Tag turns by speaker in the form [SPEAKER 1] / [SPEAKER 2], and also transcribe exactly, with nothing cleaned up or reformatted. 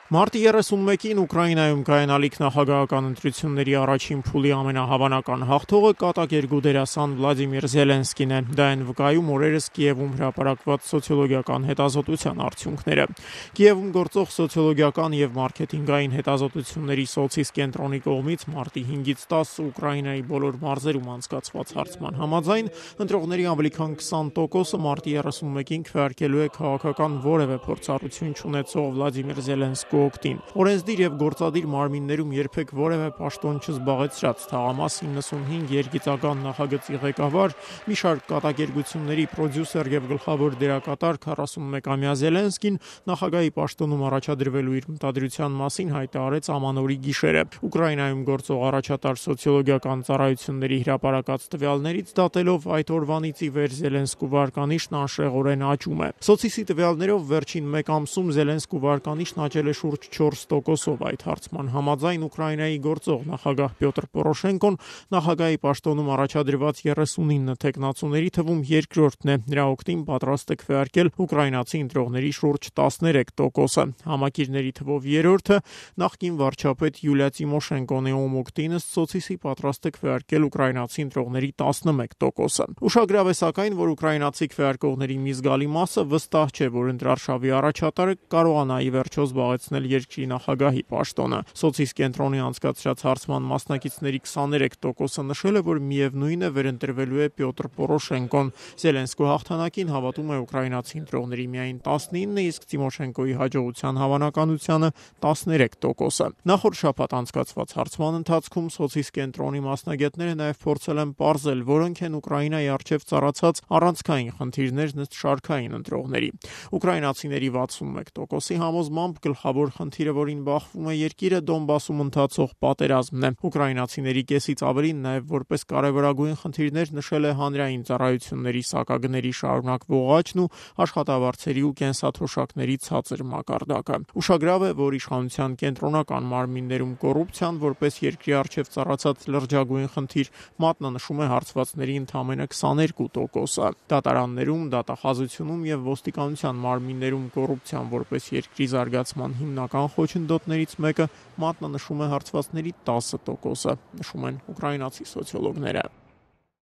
[SPEAKER 1] Մարտի երեսունմեկին Ուկրաինայում կայանալիք նախագահական ընտրությունների առաջին փուլի ամենահավանական հաղթողը կատակերգու դերասան Վլադիմիր Զելենսկին է։ Դա են վկայում օրերս Կիևում հրապարակված սոցիոլոգիական հետազոտության արդյունքները։ Կիևում գործող սոցիոլոգիական եւ մարքեթինգային հետազոտությունների սոցիս կենտրոնի կողմից մարտի հինգից տասը Ուկրաինայի բոլոր մարզերում անցկացված հարցման համաձայն ընտրողների ավելի քան քսան տոկոսը մարտի երեսունմեկին քվեարկելու է քաղաքական որևէ փորձառություն չունեցող Վլադիմիր Զելենսկու օգտին։ Օրենսդիր եւ գործադիր մարմիններում երբեք որևէ պաշտոն չզբաղեցրած թաղամաս իննսունհինգ երգիծական նախագծի ղեկավար, մի շարք կատակերգությունների պրոդյուսեր եւ գլխավոր դերակատար քառասունմեկամյա Զելենսկին նախագահի պաշտոնում առաջադրվելու իր մտադրության մասին հայտարարեց ամանորի գիշերը։ Ուկրաինայում գործող առաջատար սոցիոլոգիական ծառայությունների հրապարակած տվյալներից դատելով այդ օրվանից ի վեր Զելենսկու վարկանիշն անշեղորեն աճում է։ Սոցիսի տվյալներով վերջին մեկ ամսում Զելենսկու վարկանիշն աճել է շուրջ չորս տոկոսով։ Այդ հարցման համաձայն Ուկրաինայի գործող նախագահ Պյոտր Պորոշենկոն նախագահի պաշտոնում առաջադրված երեսունինը թեկնածուների թվում երկրորդն է։ Նրա օգտին պատրաստ է քվեարկել ուկրաինացի ընտրողների շուրջ տասներեք տոկոսը։ Համակիրների թվով երրորդը նախկին վարչապետ Յուլիա Տիմոշենկոն է, ում օգտին ըստ սոցիսի պատրաստ է քվեարկել ուկրաինացի ընտրողների տասնմեկ տոկոսը։ Ուշագրավ է սակայն, որ ուկրաինացի քվեարկողների մի զգալի մասը վստահ չէ, որ ընտրարշավի առաջատարը կարողանա ի վերջո զբաղեցնել երկրի նախագահի պաշտոնը։ Սոցիս կենտրոնի անցկացրած հարցման մասնակիցների քսաներեք տոկոսը նշել է, որ միևնույն է վերընտրվելու է Պյոտր Պորոշենկոն։ Զելենսկու հաղթանակին հավատում է ուկրաինացի ընտրողների միայն տասնինը, իսկ Տիմոշենկոյի հաջողության հավանականությանը տասներեք տոկոսը։ Նախորդ շաբաթ անցկացված հարցման ընթացքում սոցիս կենտրոնի մասնագետները նաև փորձել են պարզել, որոնք են Ուկրաինայի առջև ծառացած առանցքային խնդիրներն ըստ շարքային ընտրողների։ Ուկրաինացիների վաթսունմեկ տոկոսի համոզմամբ գլխավոր խնդիրը, որին բախվում է երկիրը, Դոնբասում ընթացող պատերազմն է։ Ուկրաինացիների կեսից ավելին նաև որպես կարևորագույն խնդիրներ նշել է հանրային ծառայությունների սակագների շարունակվող աճն ու աշխատավարձերի ու կենսաթոշակների ցածր մակարդակը։ Ուշագրավ է, որ իշխանության կենտրոնական մարմիններում կոռուպցիան որպես երկրի առջև ծառացած լրջագույն խնդիր մատնանշում է հարցվածների ընդամենը քսաներկու տոկոսը։ Դատարաններում, դատախազությունում եւ ոստիկանության մարմիններում կոռուպցիան որպես երկրի զարգացման հիմնական խոչընդոտներից մեկը մատնանշում է հարցվածների տասը տոկոսը, նշում են ուկրաինացի սոցիոլոգները։